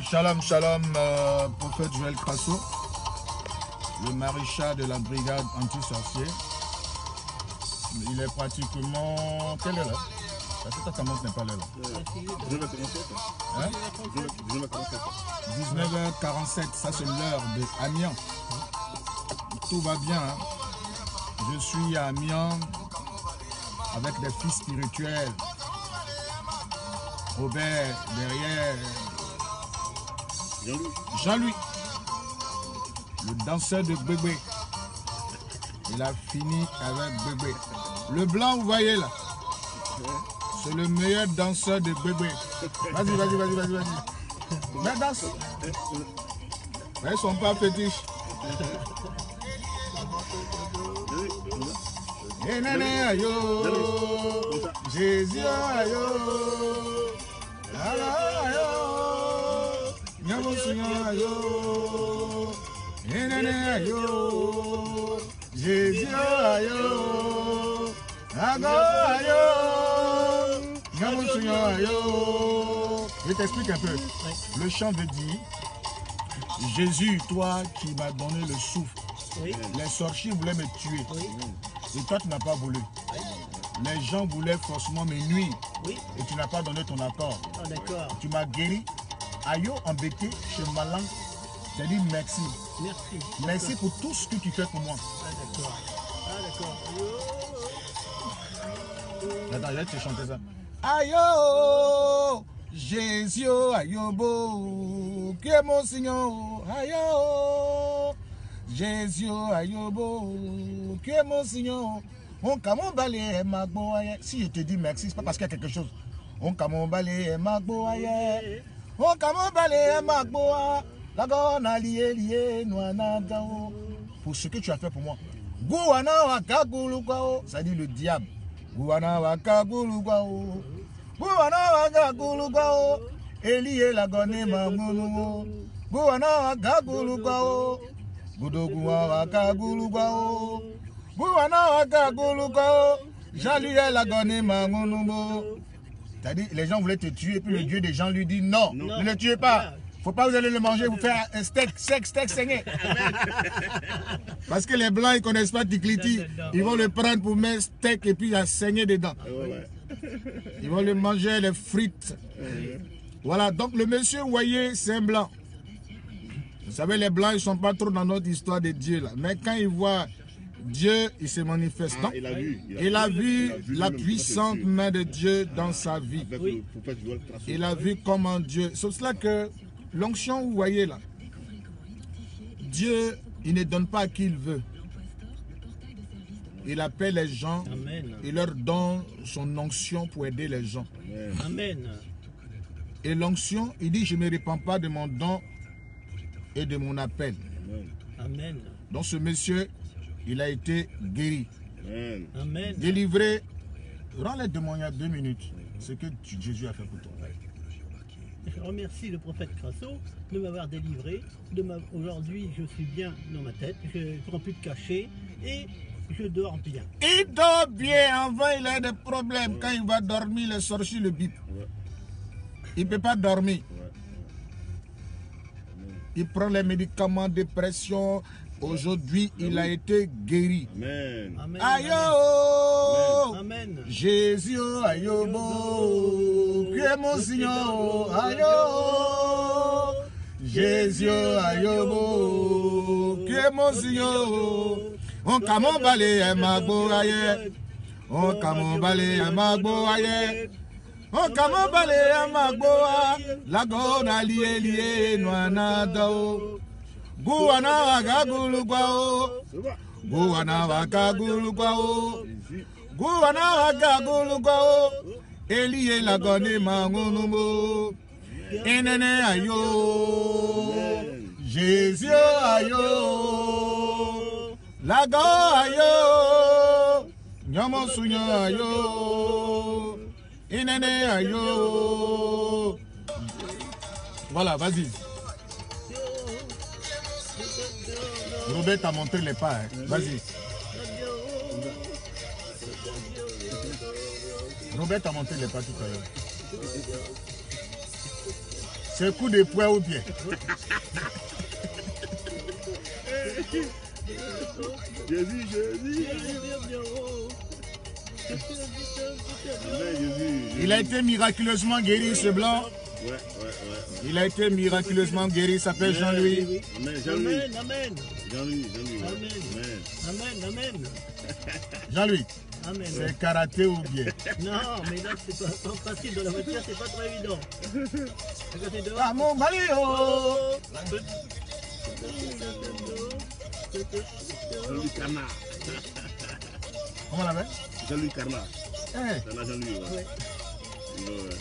Shalom, shalom, prophète Joël Crasso, le maréchal de la brigade anti-sorcier. Il est pratiquement... Quelle est l'heure? Parce que ta tendance n'est pas l'heure. 19h47, ça c'est l'heure de Amiens. Tout va bien. Hein? Je suis à Amiens avec des fils spirituels. Robert, derrière... Jean-Louis, le danseur de Bébé. Il a fini avec Bébé. Le blanc, vous voyez là, c'est le meilleur danseur de Bébé. Vas-y. Mais danse. Mais ils sont pas fétiches. Jésus, ayo. Jésus, je t'explique un peu. Le chant veut dire Jésus, toi qui m'as donné le souffle. Oui. Les sorciers voulaient me tuer. Oui. Et toi tu n'as pas voulu. Les gens voulaient forcément me nuire. Oui. Et tu n'as pas donné ton accord. Oh, d'accord. Tu m'as guéri. Ayo embêté chez ma langue. J'ai dit merci. Merci. Merci pour tout ce que tu fais pour moi. Ah d'accord. Attends, je vais te chanter ça. Ayo, Jésus, ayo bo, que mon Seigneur, ayo, Jésus, ayo bo, que mon Seigneur. On camon balé magbo aye. Si je te dis merci, c'est pas parce qu'il y a quelque chose. On camon balé magbo aye. On camon balé magbo aye. La gona lié noana dao. Pour ce que tu as fait pour moi. Gouana wakagulu kwao, ça dit le diable. Gouana wakagulu kwao. Gouana wakagulu kwao. Elie la gone mamunu. Gouana wakagulu kwao. Goudogouana wakagulu kwao. Gouana wakagulu kwao. Jean-Louis la gone mamunu. C'est-à-dire, les gens voulaient te tuer, puis le Dieu des gens lui dit non, ne le tuez pas. Faut pas vous allez le manger, vous faire un steak saigné. Parce que les blancs, ils connaissent pas Tikliti. Ils vont le prendre pour mettre steak et puis il a saigné dedans. Ils vont le manger, les frites. Voilà, donc le monsieur, vous voyez, c'est un blanc. Vous savez, les blancs, ils sont pas trop dans notre histoire de Dieu là. Mais quand ils voient Dieu, il se manifeste. Ah, il a vu la puissante main de Dieu dans sa vie. Oui. Il a vu comment Dieu... C'est cela que l'onction, vous voyez là, Dieu, il ne donne pas à qui il veut. Il appelle les gens, amen. Il leur donne son onction pour aider les gens. Amen. Et l'onction, il dit, je ne me répands pas de mon don et de mon appel. Amen. Donc ce monsieur, il a été guéri. Amen. Délivré. Rends-les témoignages 2 minutes. Ce que Jésus a fait pour toi. Je remercie le prophète Crasso de m'avoir délivré. Aujourd'hui, je suis bien dans ma tête. Je ne prends plus de cachet et je dors bien. Il dort bien. Avant, il a des problèmes. Quand il va dormir, les sorciers le bip. Il ne peut pas dormir. Il prend les médicaments, dépression. Aujourd'hui, il a été guéri. Amen. Ayo, amen. Jésus, ayo bo, que mon Seigneur, ayo. Jésus, ayo bo, que mon Seigneur. On camon balé un magbo aye. On camon balé un magbo aye. On camon balé un magbo aye. La gona lié noana dao. Gouana wakagulu kwao. Gouana wakagulu kwao. Gouana wakagulu kwao. Elie la gone mangunumo. Enene ayo. Jésus ayo. La go ayo. Nyomo sunyo ayo. Enene ayo. Voilà, vas-y. Robert t'a montré les pas, hein. Vas-y. Robert t'a montré les pas tout à l'heure. C'est coup de poing au pied. Jésus, Jésus. Amen, Jésus. Il a été miraculeusement guéri, ce blanc. Ouais. Il a été miraculeusement guéri, il s'appelle Jean-Louis. Amen, Jean-Louis. Amen. Jean-Louis. Amen. Jean-Louis, Amen. c'est karaté ou bien? Non, mais là, c'est pas sans principe dans la voiture, c'est pas très évident. Regardez dehors. Ah mon Mario! Jean-Louis Carnat. Comment on l'appelle? Jean-Louis Carnat. Eh, Carnat Jean-Louis, ouais. Ouais.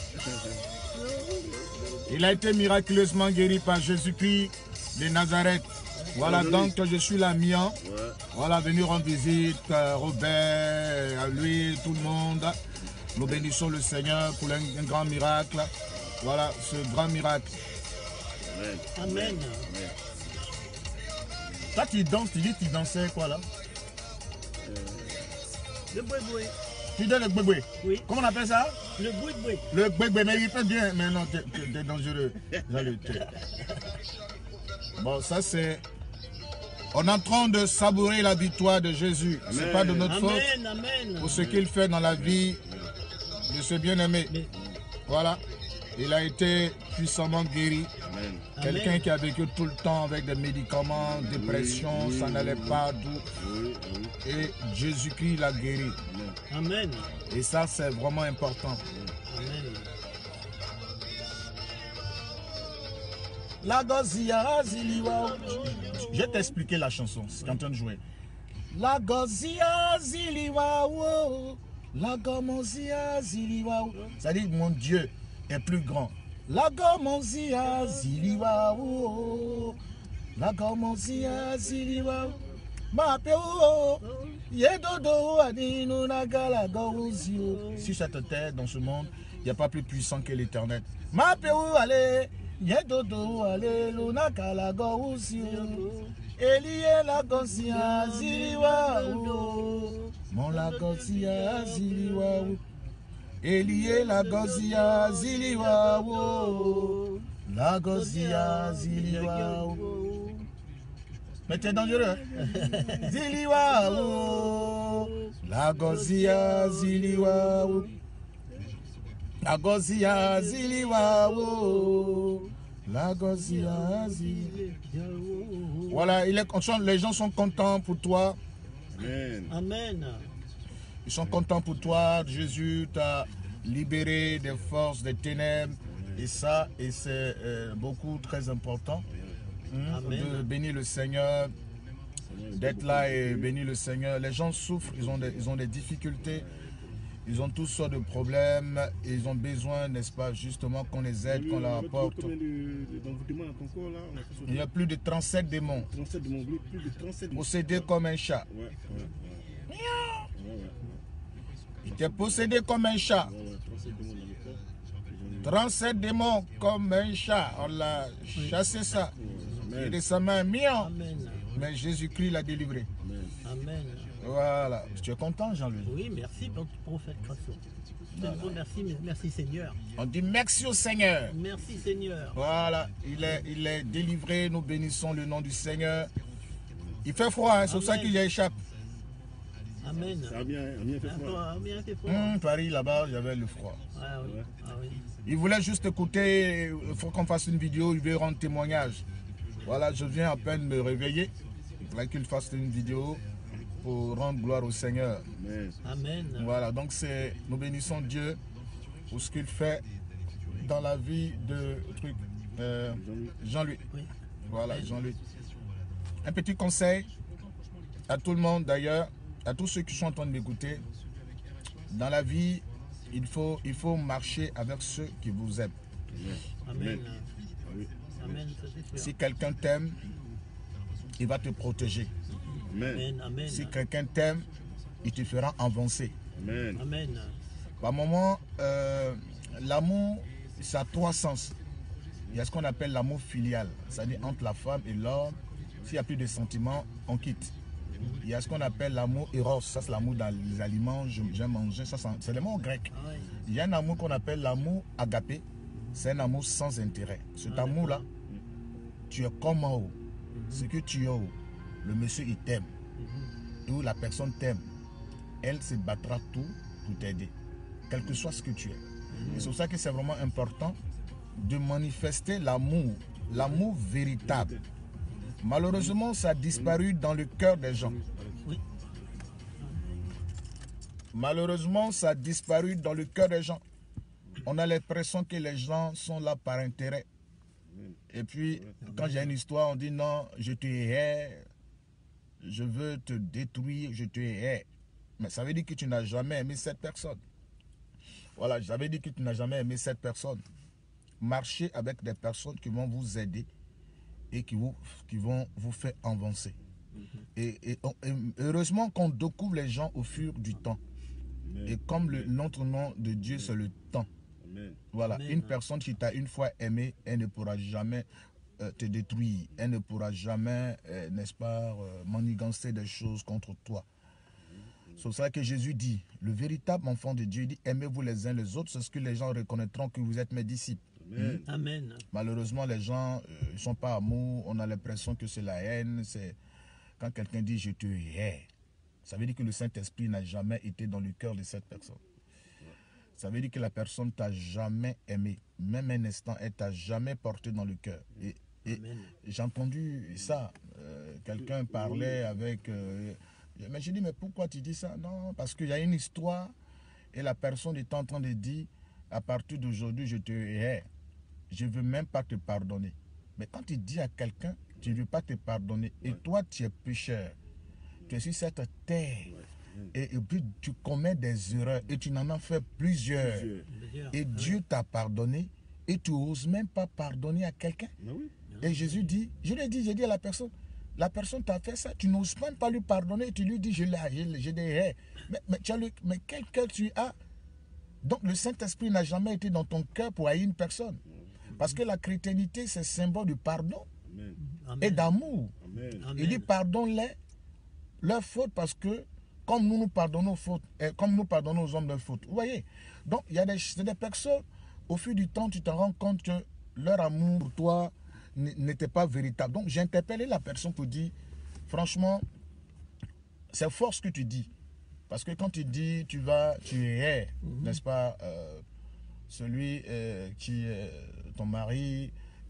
il a été miraculeusement guéri par Jésus-Christ de Nazareth. Voilà, donc je suis l'Amiens. Ouais. Voilà, venu rendre visite, Robert, lui, tout le monde. Nous bénissons le Seigneur pour un grand miracle. Voilà, ce grand miracle. Amen. Amen. Toi, tu danses, tu dis que tu dansais quoi là? Le boué-boué. Tu donnes le gbegbe. Oui. Comment on appelle ça? Le boué-boué. Le gbegbe, mais il fait bien. Mais non, t'es dangereux. Bon, ça c'est... On est en train de savourer la victoire de Jésus. Ce n'est pas de notre faute Amen. pour ce qu'il fait dans la vie de ce bien-aimé. Mais- Voilà. Il a été puissamment guéri. Amen. Quelqu'un qui a vécu tout le temps avec des médicaments, dépression, oui, ça n'allait pas d'où. Oui. Et Jésus-Christ l'a guéri. Amen. Et ça, c'est vraiment important. Amen. La Gozia Ziliwa. Je vais t'expliquer la chanson, c'est en train de jouer. La Gozia Ziliwa. La Gomozia Ziliwa. Ça dit mon Dieu est plus grand. La Gomozia Ziliwa. La Gomozia Ziliwa. Ma péo. Yedodo Adino Nagala Gozio. Sur cette terre, dans ce monde, il n'y a pas plus puissant que l'éternel. Ma péo, allez. Yedodo alelo nakala goussio Elie la gosia ziliwa Mon la gosia ziliwa Elie la gosia ziliwa La gosia ziliwa. Mais t'es dangereux hein? Ziliwa La gosia ziliwa La Gozia Ziliwa. La Gozia Ziliwa. Voilà, les gens sont contents pour toi. Amen. Amen. Ils sont contents pour toi. Jésus t'a libéré des forces des ténèbres. Et ça, et c'est beaucoup très important de bénir le Seigneur, d'être là et bénir le Seigneur. Les gens souffrent, ils ont des difficultés. Ils ont toutes sortes de problèmes et ils ont besoin, n'est-ce pas, justement qu'on les aide, qu'on leur apporte. Il y a plus de 37 démons. 37 démons, plus de 37 démons. Possédé comme un chat. Ouais. Il était possédé comme un chat. 37 démons dans le corps. 37 démons comme un chat. On l'a chassé ça. Il est de sa main mian. Amen. Mais Jésus-Christ l'a délivré. Amen. Voilà. Tu es content, Jean-Louis? Oui, merci, prophète Crasso. Merci Seigneur. On dit merci au Seigneur. Merci Seigneur. Voilà. Il est délivré. Nous bénissons le nom du Seigneur. Il fait froid, hein, c'est pour ça qu'il y échappe. Amen. Ça a bien fait froid. Bien fait froid. Paris, là-bas, j'avais le froid. Ah oui. Ah oui. Il voulait juste écouter, il faut qu'on fasse une vidéo, il veut rendre témoignage. Voilà, je viens à peine me réveiller. Il faudrait qu'il fasse une vidéo pour rendre gloire au Seigneur. Amen. Amen. Voilà, donc nous bénissons Dieu pour ce qu'il fait dans la vie de Jean-Louis. Oui. Voilà, Jean-Louis. Un petit conseil à tout le monde d'ailleurs, à tous ceux qui sont en train de m'écouter. Dans la vie, il faut marcher avec ceux qui vous aiment. Amen. Oui. Amen. Ça, c'est sûr. Si quelqu'un t'aime, il va te protéger. Amen. Amen. Amen. Si quelqu'un t'aime, il te fera avancer. Amen. Amen. Par moment, l'amour, ça a trois sens. Il y a ce qu'on appelle l'amour filial, c'est-à-dire entre la femme et l'homme. S'il n'y a plus de sentiments, on quitte. Il y a ce qu'on appelle l'amour éros, ça c'est l'amour dans les aliments, j'aime manger, ça c'est le mot grec. Ah ouais. Il y a un amour qu'on appelle l'amour agapé, c'est un amour sans intérêt. Cet amour-là, tu es comme en haut. Ce que tu es haut, le monsieur, il t'aime. Ou la personne t'aime. Elle se battra tout pour t'aider, quel que soit ce que tu es. Et c'est pour ça que c'est vraiment important de manifester l'amour, l'amour véritable. Malheureusement, ça a disparu dans le cœur des gens. Malheureusement, ça a disparu dans le cœur des gens. On a l'impression que les gens sont là par intérêt. Et puis, quand j'ai une histoire, on dit non, je te hais, je veux te détruire, je te hais. Mais ça veut dire que tu n'as jamais aimé cette personne. Voilà, j'avais dit que tu n'as jamais aimé cette personne. Marchez avec des personnes qui vont vous aider et qui vont vous faire avancer. Et heureusement qu'on découvre les gens au fur du temps. Et comme notre nom de Dieu, c'est le temps. Voilà, une personne qui t'a une fois aimé, elle ne pourra jamais te détruire. Elle ne pourra jamais, n'est-ce pas, manigancer des choses contre toi. C'est ça que Jésus dit. Le véritable enfant de Dieu dit, aimez-vous les uns les autres, c'est ce que les gens reconnaîtront que vous êtes mes disciples. Amen. Amen. Malheureusement, les gens ne sont pas amour, on a l'impression que c'est la haine. C'est quand quelqu'un dit je te hais, ça veut dire que le Saint-Esprit n'a jamais été dans le cœur de cette personne. Ça veut dire que la personne t'a jamais aimé, même un instant, elle t'a jamais porté dans le cœur. Et j'ai entendu ça, quelqu'un parlait avec... mais j'ai dit, mais pourquoi tu dis ça? Non, parce qu'il y a une histoire et la personne est en train de dire, à partir d'aujourd'hui, je te hais. Je ne veux même pas te pardonner. Mais quand tu dis à quelqu'un, tu ne veux pas te pardonner, et toi, tu es pécheur, tu es sur cette terre, et puis tu commets des erreurs, et tu n'en as fait plusieurs. Et Dieu t'a pardonné, et tu n'oses même pas pardonner à quelqu'un. Et Jésus dit, je lui ai dit à la personne t'a fait ça, tu n'oses même pas lui pardonner, tu lui dis, je l'ai hais. Mais quel cœur tu as? Donc le Saint-Esprit n'a jamais été dans ton cœur pour haïr une personne. Parce que la chrétienté, c'est symbole de pardon et d'amour. Il dit, pardonne-les leurs fautes, parce que comme nous pardonnons aux fautes, comme nous pardonnons aux hommes leurs fautes. Vous voyez? Donc il y a des personnes, au fil du temps, tu te rends compte que leur amour pour toi n'était pas véritable. Donc j'ai interpellé la personne pour dire, franchement, c'est fort ce que tu dis. Parce que quand tu dis, tu es, n'est-ce pas, celui qui est ton mari,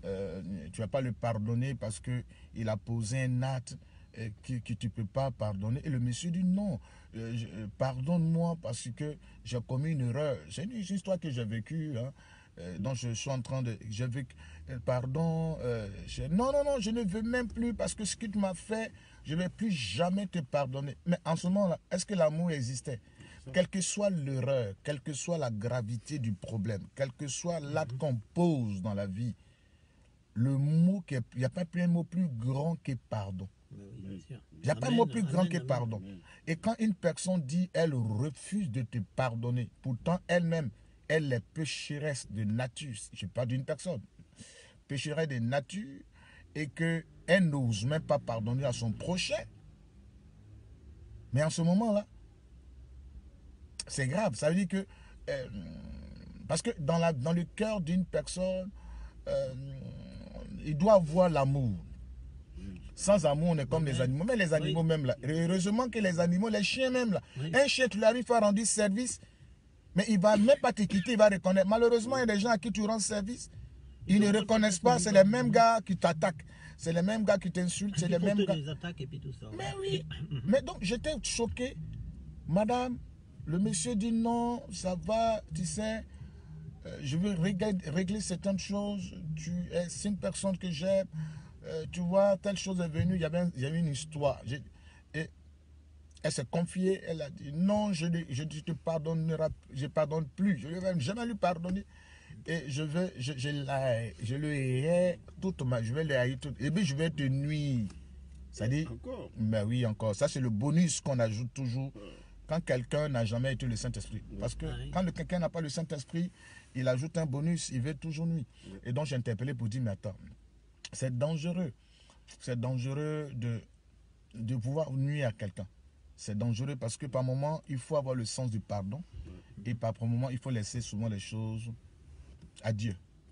tu ne vas pas le pardonner parce qu'il a posé un acte que tu ne peux pas pardonner. Et le monsieur dit non, pardonne-moi parce que j'ai commis une erreur. C'est une histoire que j'ai vécue, hein, donc je suis en train de... pardon, non, je ne veux même plus parce que ce que tu m'as fait, je ne vais plus jamais te pardonner. Mais en ce moment-là, est-ce que l'amour existait? Quelle que soit l'erreur, quelle que soit la gravité du problème, quel que soit l'acte qu'on pose dans la vie, le mot, il n'y a pas un mot plus grand que pardon. Il n'y a pas un mot plus grand que pardon. Et quand une personne dit, elle refuse de te pardonner, pourtant elle-même, elle est pécheresse de nature, je parle d'une personne, pécheresse de nature, et qu'elle n'ose même pas pardonner à son prochain, mais en ce moment-là, c'est grave. Ça veut dire que, parce que dans le cœur d'une personne, il doit avoir l'amour. Sans amour, on est comme les animaux. Mais les animaux même là, heureusement que les animaux, les chiens même là, un chien, tu lui arrives à rendre service, mais il ne va même pas te quitter, il va reconnaître. Malheureusement, il y a des gens à qui tu rends service, ils ne reconnaissent pas, c'est les mêmes gars qui t'attaquent. C'est les mêmes gars qui t'insultent, c'est les mêmes gars. Et puis tout ça. Mais oui, mais donc j'étais choqué. Madame, le monsieur dit non, ça va, tu sais, je veux régler certaines choses. C'est une personne que j'aime, tu vois, telle chose est venue, il y avait une histoire. Et elle s'est confiée, elle a dit non, je te pardonnerai, je ne pardonne plus, je ne vais jamais lui pardonner. Et je le hais toute je vais le haïr toute, et puis je vais te nuire. Ça dit, encore? Mais oui, encore. Ça, c'est le bonus qu'on ajoute toujours quand quelqu'un n'a jamais été le Saint-Esprit. Parce que quand quelqu'un n'a pas le Saint-Esprit, il ajoute un bonus, il veut toujours nuire. Et donc, j'ai interpellé pour dire, mais attends, c'est dangereux. C'est dangereux de pouvoir nuire à quelqu'un. C'est dangereux parce que par moment, il faut avoir le sens du pardon. Et par moment, il faut laisser souvent les choses à Dieu.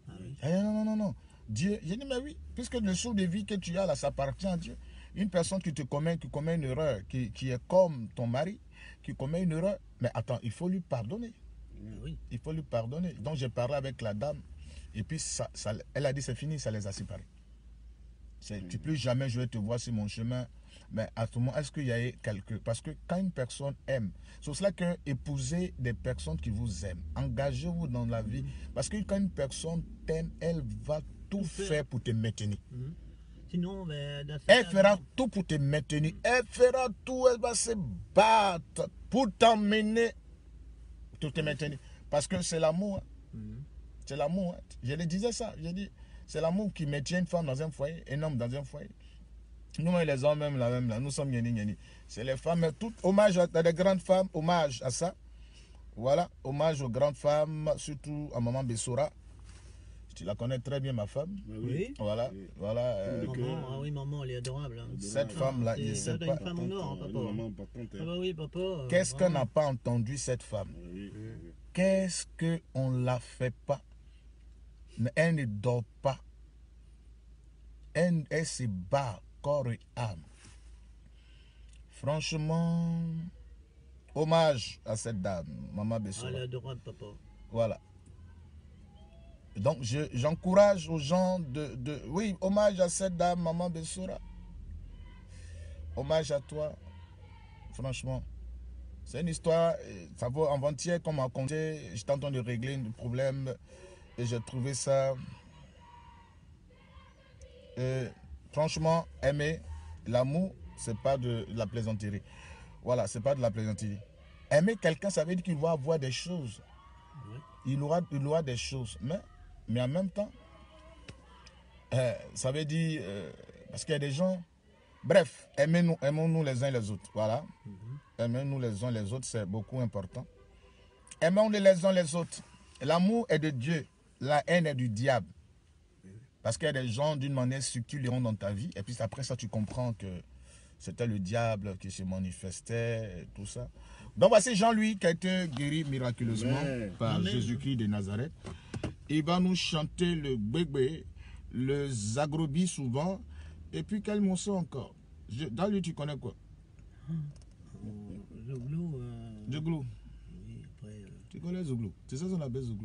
Ah oui. Non. Dieu, j'ai dit, mais oui, puisque le souffle de vie que tu as là, ça appartient à Dieu. Une personne qui commet une erreur, qui est comme ton mari, qui commet une erreur, mais attends, il faut lui pardonner. Ah oui. Il faut lui pardonner. Donc j'ai parlé avec la dame, et puis elle a dit, c'est fini, ça les a séparés. Plus jamais je vais te voir sur mon chemin. Mais à tout moment, est-ce qu'il y a quelque... Parce que quand une personne aime, c'est cela que épousez des personnes qui vous aiment. Engagez-vous dans la vie. Parce que quand une personne t'aime, elle va tout faire pour te maintenir. Sinon, ben, Elle fera tout pour te maintenir. Elle fera tout, elle va se battre pour t'emmener, pour te maintenir. Parce que c'est l'amour. Hein. C'est l'amour. Hein. Je le disais ça. J'ai dit, c'est l'amour qui maintient une femme dans un foyer, un homme dans un foyer. Nous, les hommes, même là, nous sommes yéni. C'est les femmes, tout hommage à des grandes femmes, hommage à ça. Voilà, hommage aux grandes femmes, surtout à Maman Bessora. Tu la connais très bien, ma femme. Oui. Voilà, Oui. voilà. Maman, ah oui, maman, elle est adorable. Hein. Cette femme-là, je ne sais C'est pas. une femme en or, papa. Maman importante. Ah bah oui, papa. Qu'est-ce qu'on n'a pas entendu, cette femme? Qu'est-ce qu'on ne la fait pas? Elle ne dort pas. Elle se bat corps et âme. Franchement, hommage à cette dame, Maman Bessora. Elle est adorable, papa. Voilà. Donc, j'encourage aux gens oui, hommage à cette dame, Maman Bessora. Hommage à toi. Franchement. C'est une histoire, ça vaut avant-hier qu'on m'a raconté. J'étais en train de régler un problème et j'ai trouvé ça. Franchement, aimer, l'amour, c'est pas de la plaisanterie. Voilà, c'est pas de la plaisanterie. Aimer quelqu'un, ça veut dire qu'il va avoir des choses. Il aura des choses. Mais en même temps, ça veut dire, parce qu'il y a des gens, bref, aimons-nous les uns les autres. Voilà. Aimons-nous les uns les autres, c'est beaucoup important. Aimons-nous les uns les autres. L'amour est de Dieu, la haine est du diable. Parce qu'il y a des gens, d'une manière subtile, iront dans ta vie. Et puis après ça, tu comprends que c'était le diable qui se manifestait, et tout ça. Donc voici Jean-Louis qui a été guéri miraculeusement par Jésus-Christ de Nazareth. Il va nous chanter le bébé, le zagrobi souvent. Et puis quel morceau encore? Dans lui, tu connais quoi? Zouglou. Zouglou. Oui, après. Tu connais Zouglou? C'est ça qu'on appelle Zouglou.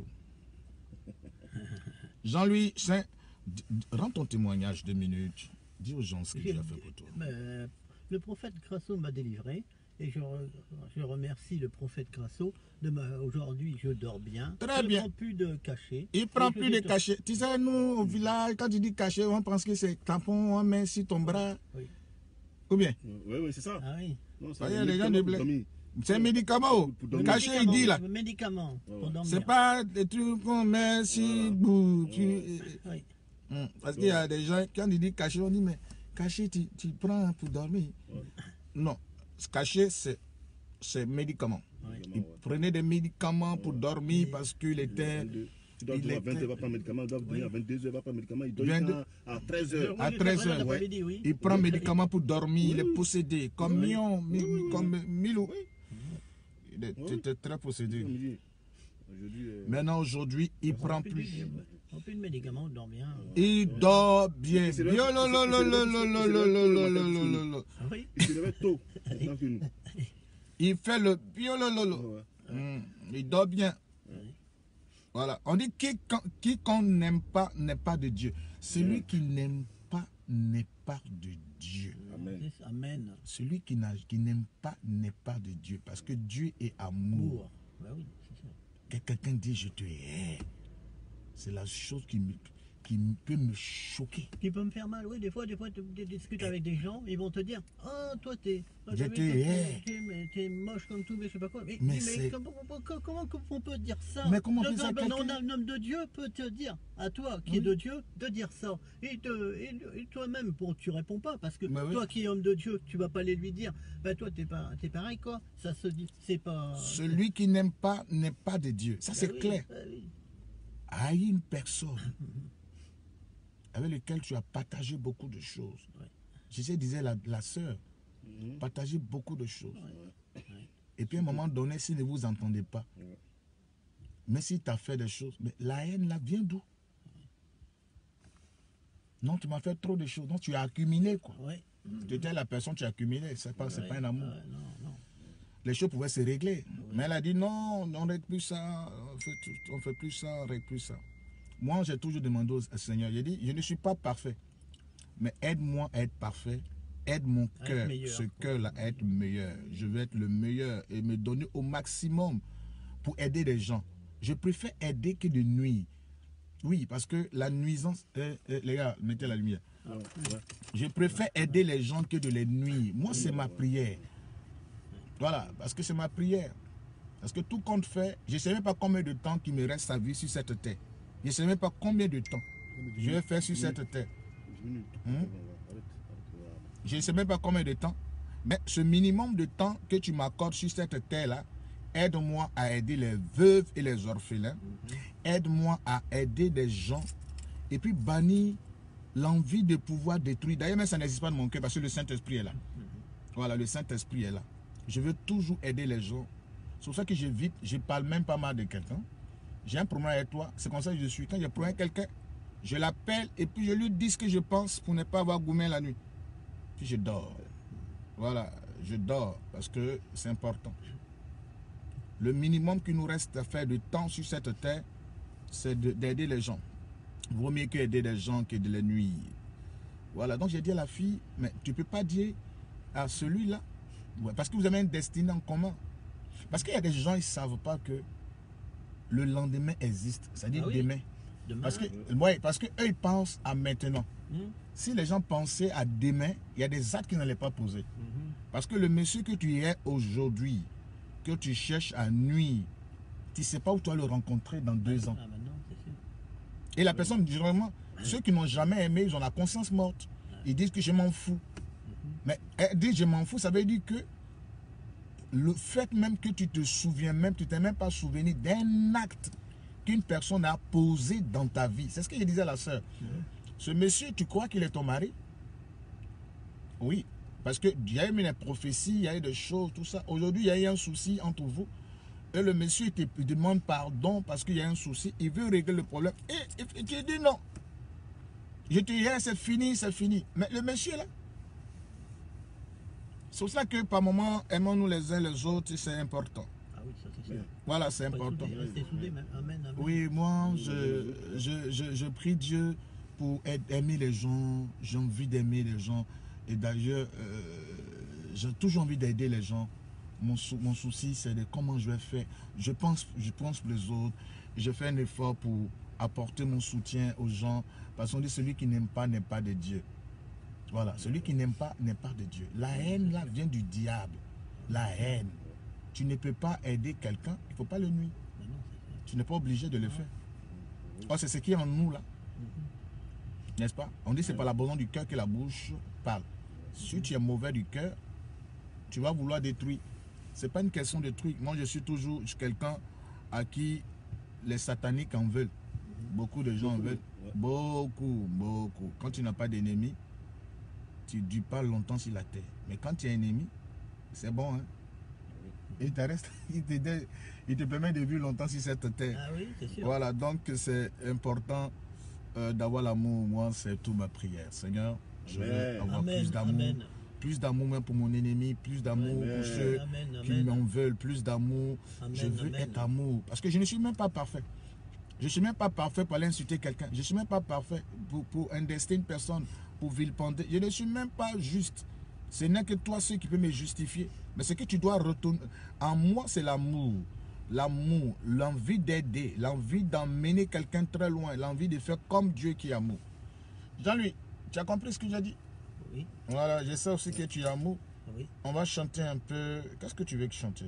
Jean-Louis, rends ton témoignage 2 minutes. Dis aux gens ce que tu as fait pour toi. Le prophète Crasso m'a délivré et je remercie le prophète Crasso. Aujourd'hui, je dors bien. Très bien. Il ne prend plus de cachet. Il ne prend plus de cachet. Tu sais, nous, au village, quand tu dis cachet, on pense que c'est tampon, on met sur ton bras. Oui. Ou bien? Oui, c'est ça. Ah oui. Les gens de blé. C'est un médicament. Cachet, il dit là. Le médicament pour dormir. C'est pas des trucs qu'on met sur bout. Oui. Parce qu'il y a des gens, quand ils disent cachet, on dit, mais cachet, tu prends pour dormir. Non. Cachet, c'est médicament. Il prenait des médicaments pour dormir parce qu'il était... Tu dois dormir à 20h, il va prendre un médicament. Il doit dormir à 22h, il va prendre un médicament. Il dort à 13h. À 13h, il prend un médicament pour dormir. Il est possédé. Comme Mion, comme Milou. Il était très possédé. Maintenant, aujourd'hui, il ne prend plus. Il prend plus de médicaments, il dort bien. Il dort bien. Il se lève tôt. Il fait le biolololo. Il dort bien. Voilà. On dit quiconque n'aime pas n'est pas de Dieu. Celui qui n'aime pas n'est pas de Dieu. Amen. Amen. Celui qui n'aime pas n'est pas de Dieu. Parce que Dieu est amour. Ben oui, c'est ça. Que quelqu'un dit je te hais. C'est la chose qui peut me choquer. Qui peut me faire mal, oui. Des fois, tu discutes avec des gens, ils vont te dire ah, toi, t'es moche comme tout, mais je sais pas quoi. Mais comment on peut dire ça? Mais comment on peut dire ça? Un homme de Dieu peut te dire, à toi qui est de Dieu, de dire ça. Et toi-même, tu réponds pas, parce que toi qui es homme de Dieu, tu vas pas aller lui dire, bah toi, t'es pareil, quoi. Ça se dit, c'est pas. Celui qui n'aime pas n'est pas de Dieu. Ça, c'est clair. Haïs une personne avec laquelle tu as partagé beaucoup de choses. Je disais la sœur, partager beaucoup de choses. Et puis à un moment donné, si ne vous entendez pas, mais si tu as fait des choses, mais la haine là vient d'où? Non, tu m'as fait trop de choses. Donc, tu as accumulé, quoi. Ouais. Tu étais la personne, tu as accumulé. C'est pas un amour. Non, non. Les choses pouvaient se régler. Mais elle a dit non, on ne règle plus ça, on fait plus ça, on ne règle plus ça. Moi, j'ai toujours demandé au Seigneur, j'ai dit, je ne suis pas parfait, mais aide-moi à être parfait. Aide mon cœur, ce cœur-là, à être meilleur. Je veux être le meilleur et me donner au maximum pour aider les gens. Je préfère aider que de nuire. Oui, parce que la nuisance... les gars, mettez la lumière. Je préfère aider les gens que de les nuire. Moi, c'est ma prière. Voilà, parce que c'est ma prière. Parce que tout compte fait, je ne sais même pas combien de temps qu'il me reste à vivre sur cette terre. Je ne sais même pas combien de temps je vais faire sur cette terre. Je ne sais même pas combien de temps. Mais ce minimum de temps que tu m'accordes sur cette terre-là, aide-moi à aider les veuves et les orphelins. Aide-moi à aider les gens. Et puis bannir l'envie de pouvoir détruire. D'ailleurs, même ça n'existe pas dans mon cœur parce que le Saint-Esprit est là. Voilà, le Saint-Esprit est là. Je veux toujours aider les gens. C'est pour ça que j'évite, je ne parle même pas mal de quelqu'un. J'ai un problème avec toi, c'est comme ça que je suis. Quand je prends quelqu'un, je l'appelle et puis je lui dis ce que je pense pour ne pas avoir gourmet la nuit. Puis je dors. Voilà, je dors parce que c'est important. Le minimum qu'il nous reste à faire de temps sur cette terre, c'est d'aider les gens. Vaut mieux que aider les gens que de les nuire. Voilà, donc j'ai dit à la fille, mais tu ne peux pas dire à celui-là, ouais, parce que vous avez un destin en commun. Parce qu'il y a des gens, ils ne savent pas que le lendemain existe, c'est-à-dire demain. Parce que eux, ils pensent à maintenant. Si les gens pensaient à demain, il y a des actes qu'ils n'allaient pas poser. Parce que le monsieur que tu es aujourd'hui, que tu cherches à nuire, tu ne sais pas où tu vas le rencontrer dans 2 ans. Et la personne, généralement, ceux qui n'ont jamais aimé, ils ont la conscience morte. Ils disent que je m'en fous. Mais dire je m'en fous, ça veut dire que le fait même que tu te souviens même, tu t'es même pas souvenu d'un acte qu'une personne a posé dans ta vie. C'est ce que je disais à la sœur. Ce monsieur, tu crois qu'il est ton mari? Oui. Parce qu'il y a eu des prophéties, il y a eu des choses, tout ça. Aujourd'hui, il y a eu un souci entre vous. Et le monsieur te demande pardon parce qu'il y a un souci. Il veut régler le problème. Et tu dis non. Je te dis, c'est fini, c'est fini. Mais le monsieur là, c'est pour ça que par moment, aimons-nous les uns les autres, c'est important. Ah oui, ça c'est sûr. Voilà, c'est important. Restez soudés, amen, amen. Oui, moi, je prie Dieu pour aimer les gens. J'ai envie d'aimer les gens. Et d'ailleurs, j'ai toujours envie d'aider les gens. Mon souci, c'est de comment je vais faire. Je pense pour les autres. Je fais un effort pour apporter mon soutien aux gens. Parce qu'on dit celui qui n'aime pas n'est pas de Dieu. Voilà, celui qui n'aime pas n'est pas de Dieu. La haine, là, vient du diable. La haine. Tu ne peux pas aider quelqu'un, il ne faut pas le nuire. Tu n'es pas obligé de le faire. Oh, c'est ce qui est en nous, là. N'est-ce pas? On dit que c'est par l'abandon du cœur que la bouche parle. Si tu es mauvais du cœur, tu vas vouloir détruire. Ce n'est pas une question de truc. Moi, je suis toujours quelqu'un à qui les sataniques en veulent. Beaucoup de gens en veulent. Beaucoup, beaucoup. Quand tu n'as pas d'ennemi, tu ne dures pas longtemps sur la terre. Mais quand tu as un ennemi, c'est bon. Hein? Il te permet de vivre longtemps sur cette terre. Ah oui, c'est sûr. Voilà, donc c'est important d'avoir l'amour. Moi, c'est toute ma prière. Seigneur, je veux avoir plus d'amour. Plus d'amour même pour mon ennemi, plus d'amour pour ceux qui m'en veulent, plus d'amour. Je veux être amour. Parce que je ne suis même pas parfait. Je ne suis même pas parfait pour aller insulter quelqu'un. Je ne suis même pas parfait pour indester une personne, pour vilipender. Je ne suis même pas juste. Ce n'est que toi ceux qui peut me justifier. Mais ce que tu dois retourner en moi, c'est l'amour. L'amour, l'envie d'aider, l'envie d'emmener quelqu'un très loin, l'envie de faire comme Dieu qui est amour. Jean-Louis, tu as compris ce que j'ai dit? Oui. Voilà, je sais aussi que tu es amour. Oui. On va chanter un peu. Qu'est-ce que tu veux que chanter?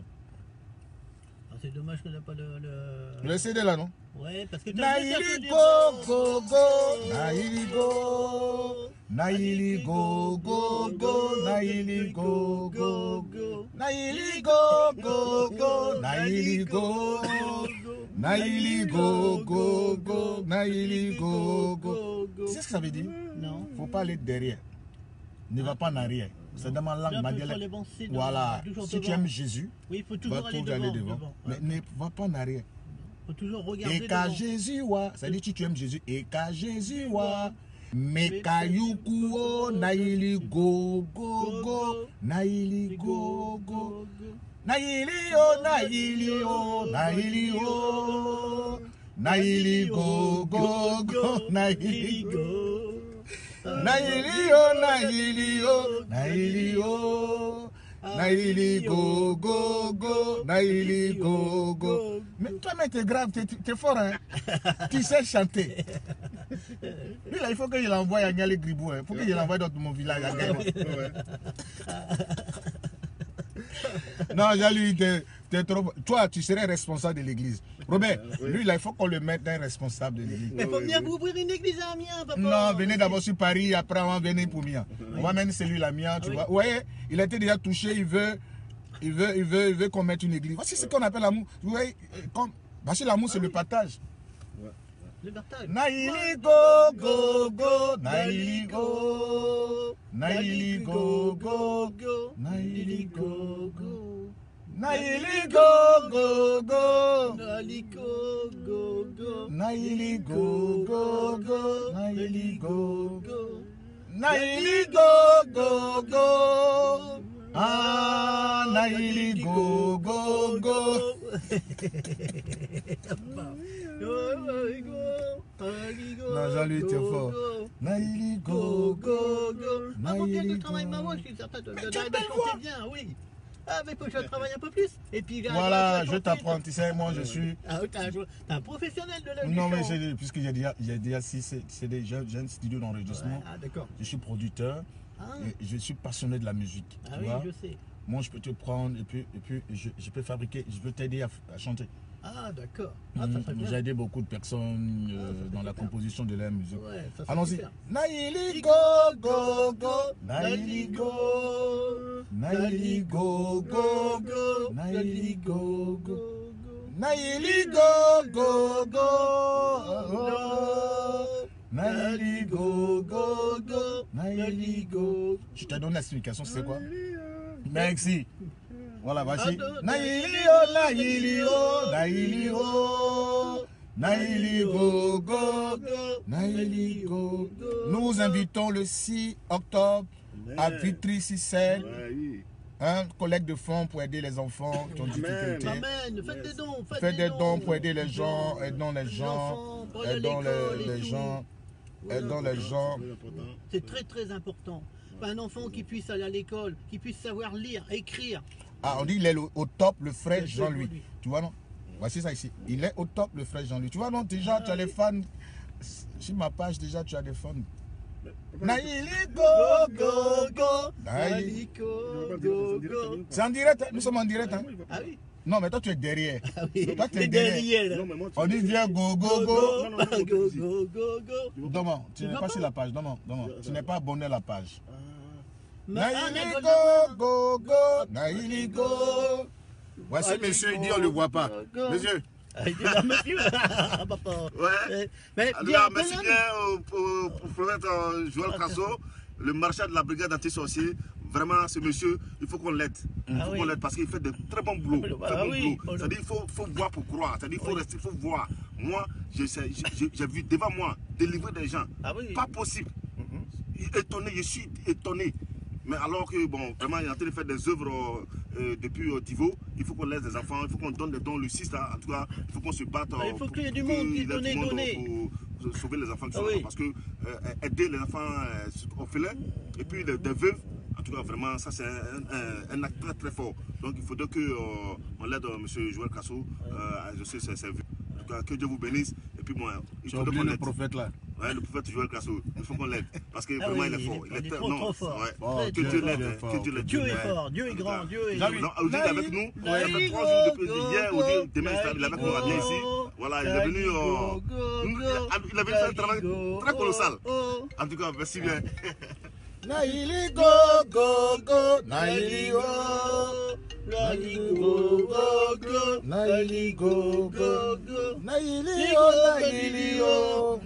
C'est dommage que tu n'as pas le CD là, non? Ouais, parce que Naïli go go go, Naïli go, Naïli go go go, Naïli go go go, Naïli go go go, Naïli go, Naïli go go go, Naïli go go. Tu sais ce que ça veut dire? Non. Faut pas aller derrière. Ne va pas en arrière. C'est dans ma langue, ma dialecte. Voilà. Si tu aimes Jésus, oui, il faut toujours aller devant. Mais ne va pas en arrière. Il faut toujours regarder et qu'à Jésus, ouais. Ça dit si tu aimes Jésus, et qu'à Jésus, ouais. Mekayukuo naili go go go naili go go naili o naili o naili o naili go go go naili go naili o naili o naili o naili go go go naili go go. Mais toi mec t'es grave, t'es fort hein. Tu sais chanter. Lui là il faut qu'il envoie à Niali Gribou, il faut qu'il envoie dans mon village à Gaïma. Non, Jali, t'es trop... Toi, tu serais responsable de l'église. Robert, lui, là, il faut qu'on le mette un responsable de l'église. Mais faut venir vous ouvrir une église à Amiens, papa. Non, venez d'abord sur Paris, après on va venir pour Mian. On va mener celui là, Mian, tu vois. Vous voyez, il a été déjà touché, il veut qu'on mette une église. Voici ce qu'on appelle l'amour. Vous voyez, parce que l'amour, c'est le partage. Le partage. Naili go go go, naili go, naili go go go, naili go go, naili go go go, naili go go go, naili go go go, naili go go, naili go go go, ah naili go go go. Non, Jean-Louis, t'es fort. Naili go go go. Avant de travailler ma voix, je suis certain de chanter bien, oui. Ah, mais faut que je travaille un peu plus. Et puis, voilà, je t'apprends. Tu sais, moi, je suis. Ah, t'es un professionnel de la musique. Non, mais puisque j'ai déjà j'ai un studio d'enregistrement. Ah, d'accord. Je suis producteur. Et je suis passionné de la musique. Ah, tu oui, vois? je sais. Moi, je peux te prendre et puis je peux fabriquer, je peux t'aider à chanter. Ah, d'accord. Ah, j'ai aidé beaucoup de personnes dans la composition de leur musique. Ouais, allons-y. Naili go go go, naili go, naili go go go, naili go go, naili go go go, naili go go go, naili go. Je te donne l'explication, c'est quoi? Merci. Voilà, voici. Naili o, naili o, naili o, naili go go, naili go. Nous vous invitons le 6 octobre à Vitry-sur-Seine. Un collecte de fonds pour aider les enfants qui ont difficulté. Amen. Faites des dons. Faites des dons pour aider les gens, aidons les gens, aidons les gens, aidons les gens. C'est très très important. Un enfant qui puisse aller à l'école, qui puisse savoir lire, écrire. Ah, on dit qu'il est au top, le frère Jean-Louis. Tu vois, non? Voici ça ici. Il est au top, le frère Jean-Louis. Tu vois, non? Déjà, tu as les fans. Sur ma page, déjà, tu as des fans. Naili go go go. Naili go go go. C'est en direct, nous sommes en direct. Hein? Ah oui? Non, mais toi, tu es derrière. Ah oui. Toi, tu es derrière. Non, on dit viens go go go. Go go go go. Dommage, tu n'es pas sur la page. Dommage. Tu n'es pas abonné à la page. Naili go go go, naili go. Voici monsieur, il dit on ne le voit pas. Monsieur. Il dit là, monsieur. Papa. Ouais. Alors, merci bien au prophète Joël Crasso, le marchand de la brigade anti-sorcier. Vraiment, ce monsieur, il faut qu'on l'aide. Il faut qu'on l'aide parce qu'il fait de très bons boulots. C'est-à-dire, il faut voir pour croire. C'est-à-dire, il faut rester, il faut voir. Moi, j'ai vu devant moi délivrer des gens. Pas possible. Étonné, je suis étonné. Mais alors que, bon, vraiment, il est en train de faire des œuvres depuis Divo, il faut qu'on laisse des enfants, il faut qu'on donne des dons le 6 là, en tout cas, il faut qu'on se batte. Il faut qu'il y ait du monde qui donne pour sauver les enfants qui sont là. Parce que aider les enfants orphelins et puis des veuves, en tout cas, vraiment, ça c'est un acte très très fort. Donc il faudrait qu'on l'aide M. Joël Crasso, je sais c'est vu. En tout cas, que Dieu vous bénisse. Et puis moi, il faut qu'on le prophète là. Ouais, le prophète Joël Crasso, il faut qu'on l'aide. Parce que vraiment, il est fort. Il est trop fort. Ouais. Que Dieu l'aide. Dieu est fort, Dieu est grand, Dieu est grand. Aujourd'hui, il est avec nous. Ça fait 3 jours depuis hier, aujourd'hui, demain, il est avec nous à bien ici. Voilà, il est venu. Il a venu faire un travail très colossal. En tout cas, merci bien. Naili go go go, naili go, naili go go go, naili go go go, naili go,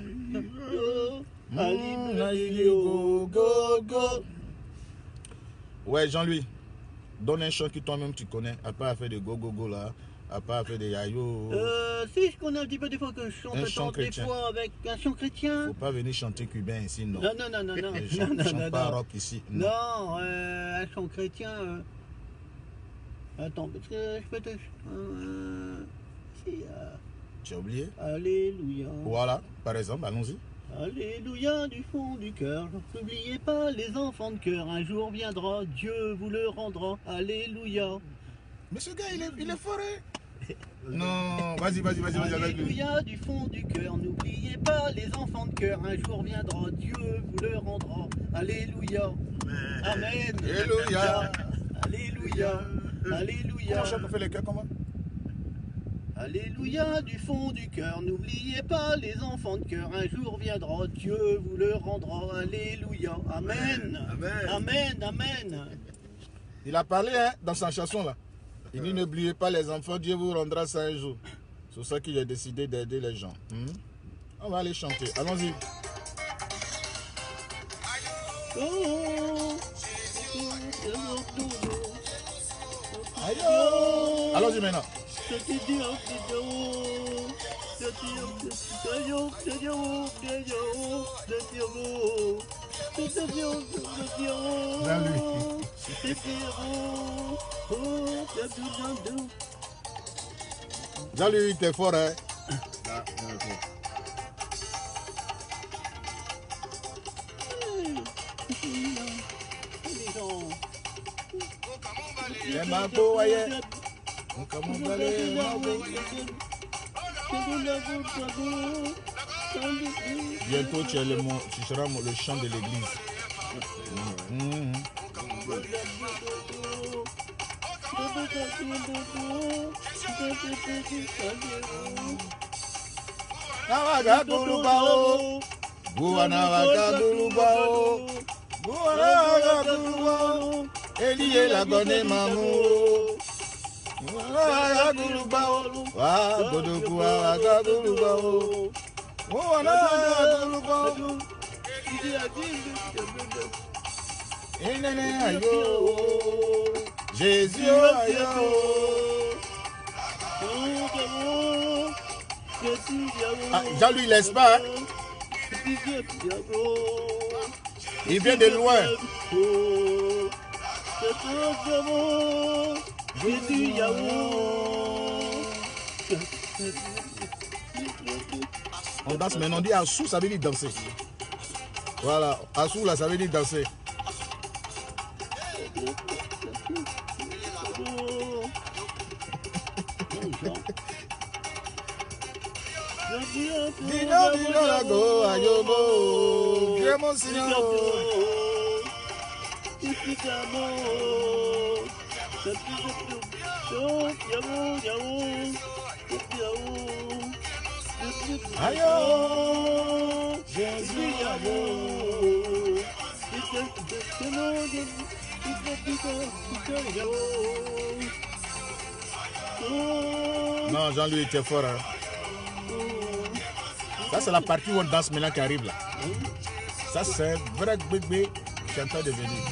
naili go go go. Ouais, Jean-Louis, donne un chant que toi-même tu connais, après à faire de go go go là. À part faire des yayo. Si, je connais un petit peu des fois que je chante des fois avec un chant chrétien. Faut pas venir chanter cubain ici, non. Non. Je chante pas rock ici. Non, un chant chrétien. Attends, parce que je peux te... Tu as oublié? Alléluia. Voilà, par exemple, allons-y. Alléluia du fond du cœur. N'oubliez pas les enfants de cœur. Un jour viendra, Dieu vous le rendra. Alléluia. Mais ce gars, il est foré. Non, vas-y. Alléluia du fond du cœur. N'oubliez pas les enfants de cœur. Un jour viendra, Dieu vous le rendra. Alléluia. Amen. Alléluia. Alléluia. Alléluia. Comment chante, on fait les cœurs, comment? Alléluia du fond du cœur, n'oubliez pas les enfants de cœur, un jour viendra, Dieu vous le rendra, alléluia, amen, amen. Il a parlé dans sa chanson là, il dit n'oubliez pas les enfants, Dieu vous rendra ça un jour. C'est ça qu'il a décidé d'aider les gens. On va aller chanter, allons-y. Allons-y maintenant. Jean-Louis, t'es fort, hein? Bientôt tu seras le chant de l'église. Elie la bonne maman. Jésus, Jean-Louis laisse pas. Il vient de loin. On danse maintenant, on dit Assou, ça veut dire danser. Voilà, Assou là, ça veut dire danser. Non, Jean-Louis était fort. Hein. Ça, c'est la partie où on danse maintenant qui arrive là. Ça, c'est un vrai bébé chanteur de venir.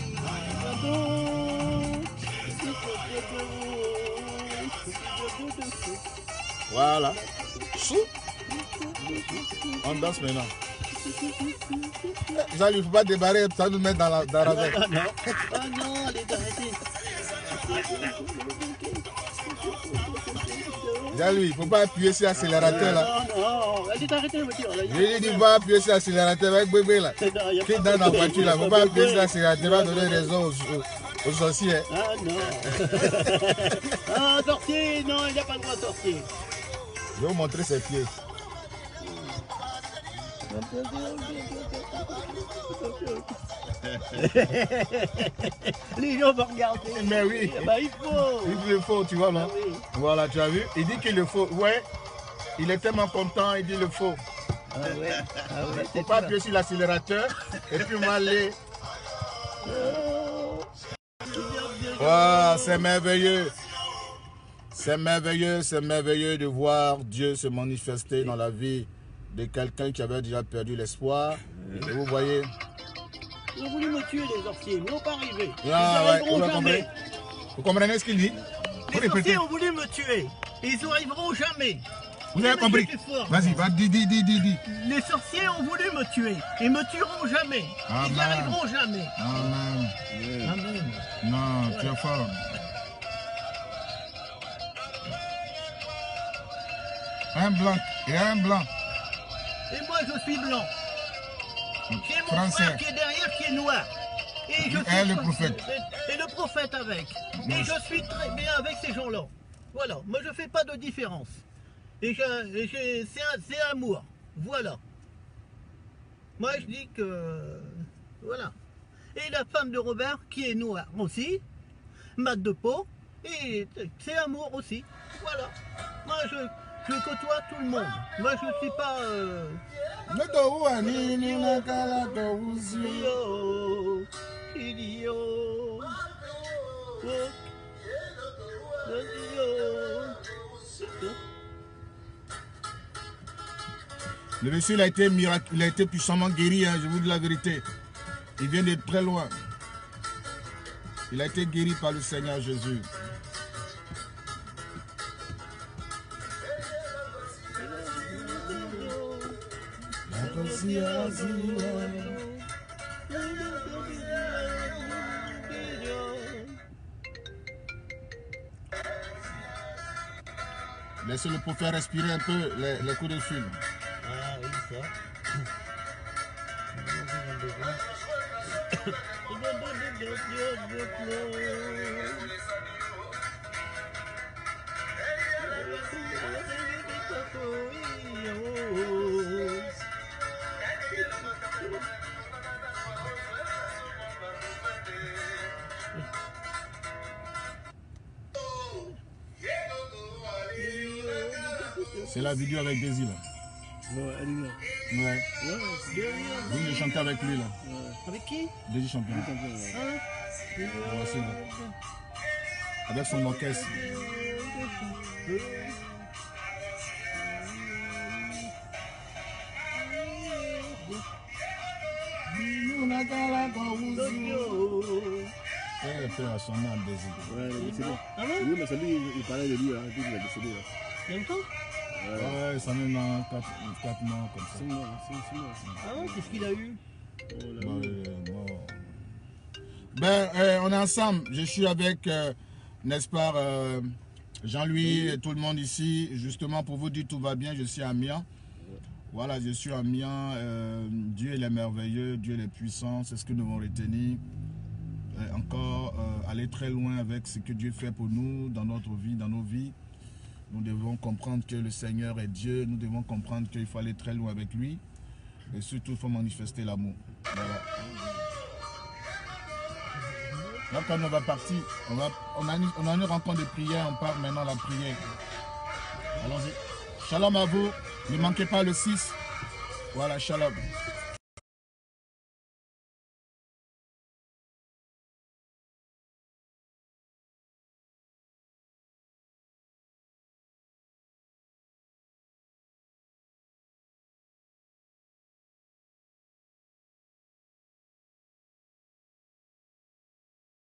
Voilà. On danse maintenant. Jean-Louis, il ne faut pas débarrer, ça nous met dans la veille. Ah non, elle est arrêtée. Jean-Louis, il ne faut pas appuyer sur l'accélérateur là. Non, elle est arrêtée la voiture. Je lui ai dit, il va appuyer sur l'accélérateur avec bébé là. Qui est dans la voiture là. Il ne faut pas appuyer sur l'accélérateur, il va donner raison aux sorciers. Ah non. Ah, sorcier, non, il n'a pas le droit de sortir. Je vais vous montrer ses pieds. Les gens vont regarder. Mais oui. Bah, il faut. Il faut, tu vois là. Ah, oui. Voilà, tu as vu. Il dit qu'il le faut. Ouais. Il est tellement content, il dit le faut. Ah ouais. Ah ouais. Il ne faut pas appuyer sur l'accélérateur et puis m'aller. Wow, c'est merveilleux. C'est merveilleux de voir Dieu se manifester dans la vie de quelqu'un qui avait déjà perdu l'espoir. Et vous voyez. Ils ont voulu me tuer les sorciers, ils n'ont pas arrivé. Ah, ouais, vous comprenez ce qu'il dit? Les sorciers ont voulu me tuer. Ils n'y arriveront jamais. Vous avez compris? Vas-y, dis. Les sorciers ont voulu me tuer. Ils me tueront jamais. Amen. Ils n'y arriveront jamais. Amen. Amen. Non, tu es fort. Un blanc et un blanc. Et moi, je suis blanc. J'ai mon Français. frère qui est derrière, qui est noir. Et je suis le prophète. Et le prophète avec. Et je suis très bien avec ces gens-là. Voilà. Moi, je ne fais pas de différence. Et c'est amour. Voilà. Moi, je dis que... Voilà. Et la femme de Robert, qui est noire aussi, mat de peau, et c'est amour aussi. Voilà. Moi, je côtoie tout le monde. Moi, je ne suis pas... Le monsieur, il a été puissamment guéri, hein, je vous dis la vérité. Il vient de très loin. Il a été guéri par le Seigneur Jésus. Laissez le prophète respirer un peu les coups de fil. Ah oui, ça. C'est la vidéo avec Daisy là. Ouais, elle est là. Ouais. Vous voulez chanter avec lui là. Avec qui? Daisy champion. Voici là. Avec son orchestre. Elle fait à son âme Daisy. Ouais, il est décédé. Ah bon? Oui, mais c'est lui, il parlait de lui, hein, il est décédé là. Il y a longtemps? Ouais, ça met dans 4 mois comme ça. 6 mois, 6 mois. Ah bon? Qu'est-ce qu'il a eu? On est ensemble. Je suis avec, n'est-ce pas, Jean-Louis et tout le monde ici. Justement, pour vous dire tout va bien, je suis à Amiens. Voilà, je suis à Amiens. Dieu il est merveilleux, Dieu il est puissant. C'est ce que nous devons retenir. Encore aller très loin avec ce que Dieu fait pour nous dans notre vie, dans nos vies. Nous devons comprendre que le Seigneur est Dieu. Nous devons comprendre qu'il faut aller très loin avec lui. Et surtout, il faut manifester l'amour. Voilà. Là, quand on va partir, on a une rencontre de prière. On part maintenant à la prière. Allons-y. Shalom à vous. Ne manquez pas le 6. Voilà, shalom.